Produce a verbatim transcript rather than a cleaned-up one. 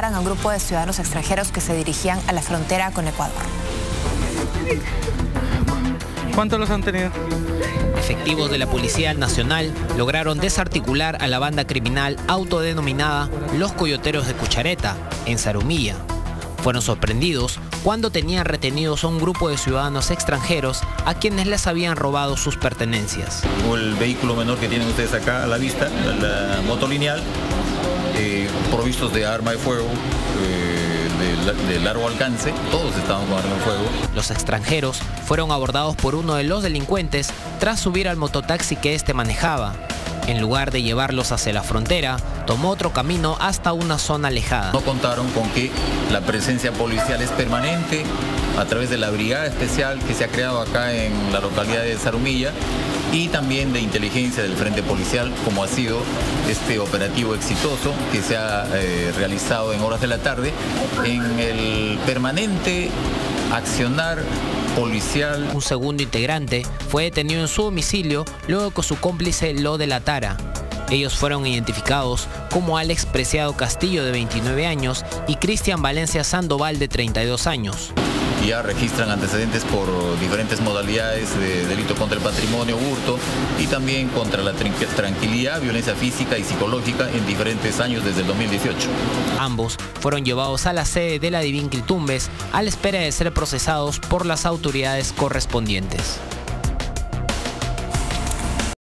identificaran a un grupo de ciudadanos extranjeros que se dirigían a la frontera con Ecuador. ¿Cuántos los han tenido? Efectivos de la Policía Nacional lograron desarticular a la banda criminal autodenominada Los Coyoteros de Cuchareta, en Zarumilla. Fueron sorprendidos cuando tenían retenidos a un grupo de ciudadanos extranjeros a quienes les habían robado sus pertenencias. El vehículo menor que tienen ustedes acá a la vista, la moto lineal, eh, provistos de arma de fuego, eh, de, de largo alcance, todos estaban con arma de fuego. Los extranjeros fueron abordados por uno de los delincuentes tras subir al mototaxi que éste manejaba. En lugar de llevarlos hacia la frontera, tomó otro camino hasta una zona alejada. No contaron con que la presencia policial es permanente a través de la brigada especial que se ha creado acá en la localidad de Zarumilla y también de inteligencia del Frente Policial, como ha sido este operativo exitoso que se ha eh, realizado en horas de la tarde en el permanente accionar policial. Un segundo integrante fue detenido en su domicilio luego que su cómplice lo delatara. Ellos fueron identificados como Alex Preciado Castillo, de veintinueve años, y Cristian Valencia Sandoval, de treinta y dos años. Ya registran antecedentes por diferentes modalidades de delito contra el patrimonio, hurto y también contra la tranquilidad, violencia física y psicológica en diferentes años desde el dos mil dieciocho. Ambos fueron llevados a la sede de la Divín Tumbes a la espera de ser procesados por las autoridades correspondientes.